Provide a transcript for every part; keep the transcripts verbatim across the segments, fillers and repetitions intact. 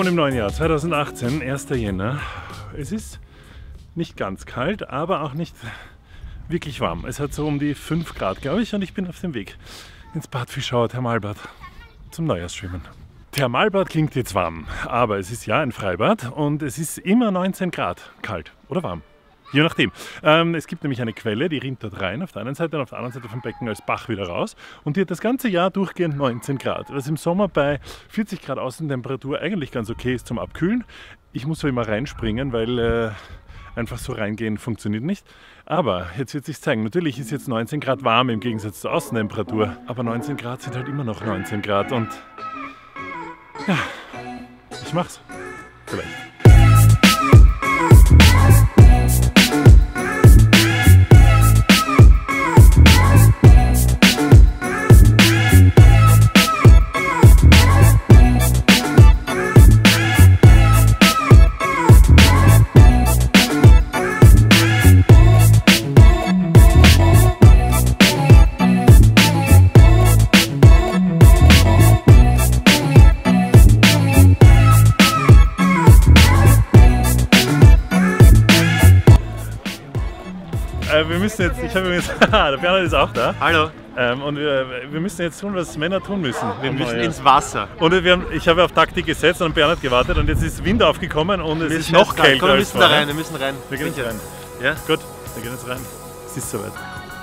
Willkommen im neuen Jahr zweitausendachtzehn, erster Jänner. Es ist nicht ganz kalt, aber auch nicht wirklich warm. Es hat so um die fünf Grad, glaube ich, und ich bin auf dem Weg ins Bad Fischauer Thermalbad zum Neujahrsschwimmen. Thermalbad klingt jetzt warm, aber es ist ja ein Freibad und es ist immer neunzehn Grad kalt oder warm. Je nachdem. Ähm, es gibt nämlich eine Quelle, die rinnt dort rein auf der einen Seite und auf der anderen Seite vom Becken als Bach wieder raus. Und die hat das ganze Jahr durchgehend neunzehn Grad. Was im Sommer bei vierzig Grad Außentemperatur eigentlich ganz okay ist zum Abkühlen. Ich muss so immer reinspringen, weil äh, einfach so reingehen funktioniert nicht. Aber jetzt wird sich zeigen. Natürlich ist jetzt neunzehn Grad warm im Gegensatz zur Außentemperatur. Aber neunzehn Grad sind halt immer noch neunzehn Grad. Und ja, ich mach's. Vielleicht. Wir müssen jetzt, ich habe übrigens, der Bernhard ist auch da. Hallo. Ähm, und wir, wir müssen jetzt tun, was Männer tun müssen. Wir müssen ins Wasser. Und wir haben, ich habe auf Taktik gesetzt und Bernhard gewartet und jetzt ist Wind aufgekommen und es ist noch kälter. Komm, wir müssen da rein, wir müssen rein. Wir gehen jetzt rein. Ja? Gut, wir gehen jetzt rein. Es ist soweit.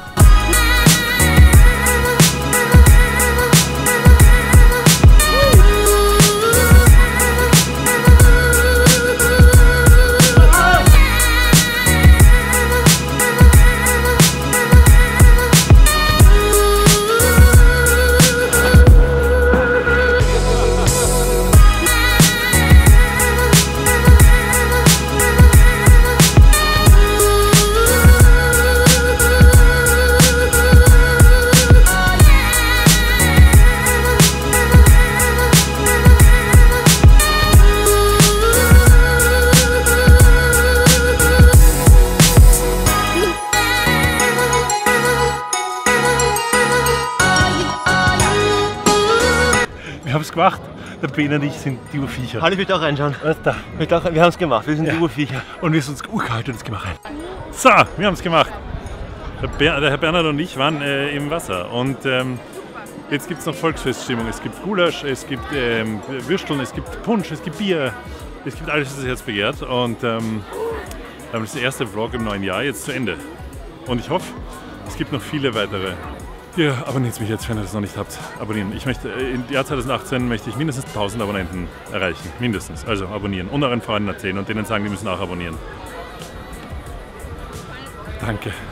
Wir haben es gemacht. Der Ben und ich sind die Urviecher. Hallo, ich will auch reinschauen. Was da? Wir haben es gemacht, wir sind ja. die Urviecher. Und wir sind uns urkalt und es gemacht rein. So, wir haben es gemacht. Der, Ber der Herr Bernhard und ich waren äh, im Wasser. Und ähm, jetzt gibt es noch Volksfeststimmung. Es gibt Gulasch, es gibt ähm, Würsteln, es gibt Punsch, es gibt Bier. Es gibt alles, was das Herz begehrt. Und ähm, das ist der erste Vlog im neuen Jahr jetzt zu Ende. Und ich hoffe, es gibt noch viele weitere. Ja, abonniert mich jetzt, wenn ihr das noch nicht habt. Abonnieren. Ich möchte, im Jahr zweitausendachtzehn möchte ich mindestens tausend Abonnenten erreichen. Mindestens. Also abonnieren. Und euren Freunden erzählen und denen sagen, die müssen auch abonnieren. Danke.